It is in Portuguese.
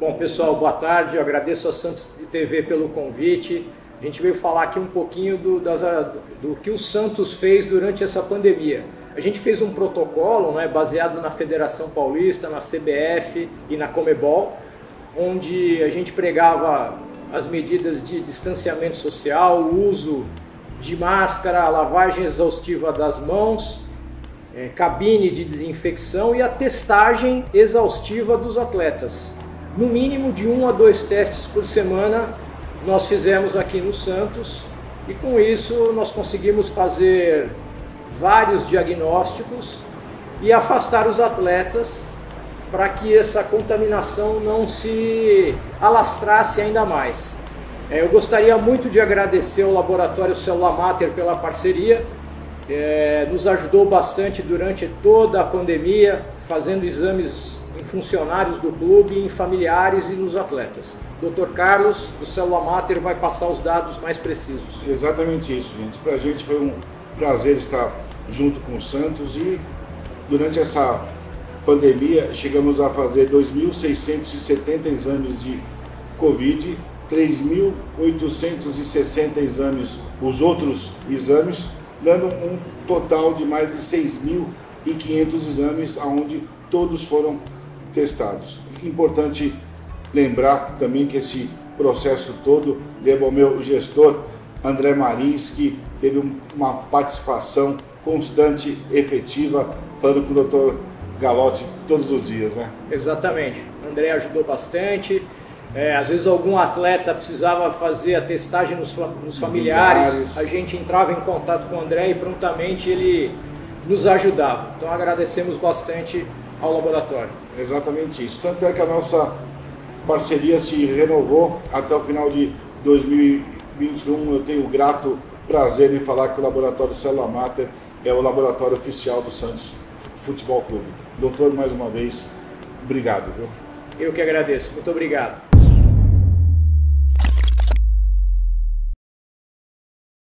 Bom, pessoal, boa tarde. Eu agradeço a Santos TV pelo convite. A gente veio falar aqui um pouquinho do que o Santos fez durante essa pandemia. A gente fez um protocolo, né, baseado na Federação Paulista, na CBF e na Comebol, onde a gente pregava as medidas de distanciamento social, o uso de máscara, a lavagem exaustiva das mãos, cabine de desinfecção e a testagem exaustiva dos atletas. No mínimo de 1 a 2 testes por semana nós fizemos aqui no Santos e com isso nós conseguimos fazer vários diagnósticos e afastar os atletas para que essa contaminação não se alastrasse ainda mais. Eu gostaria muito de agradecer ao Laboratório Célula Mater pela parceria, nos ajudou bastante durante toda a pandemia, fazendo exames em funcionários do clube, em familiares e nos atletas. Dr. Carlos, do Célula Mater, vai passar os dados mais precisos. Exatamente isso, gente. Para a gente foi um prazer estar junto com o Santos e durante essa pandemia chegamos a fazer 2.670 exames de Covid, 3.860 exames, os outros exames, dando um total de mais de 6.500 exames, onde todos foram testados. Importante lembrar também que esse processo todo leva ao meu gestor, André Marins, que teve uma participação constante, efetiva, falando com o Dr. Galotti todos os dias, né? Exatamente. O André ajudou bastante. Às vezes algum atleta precisava fazer a testagem nos familiares, a gente entrava em contato com o André e prontamente ele nos ajudava. Então agradecemos bastante ao laboratório. Exatamente isso. Tanto é que a nossa parceria se renovou até o final de 2021. Eu tenho o grato prazer em falar que o Laboratório Célula Mater é o laboratório oficial do Santos Futebol Clube. Doutor, mais uma vez, obrigado, viu? Eu que agradeço. Muito obrigado.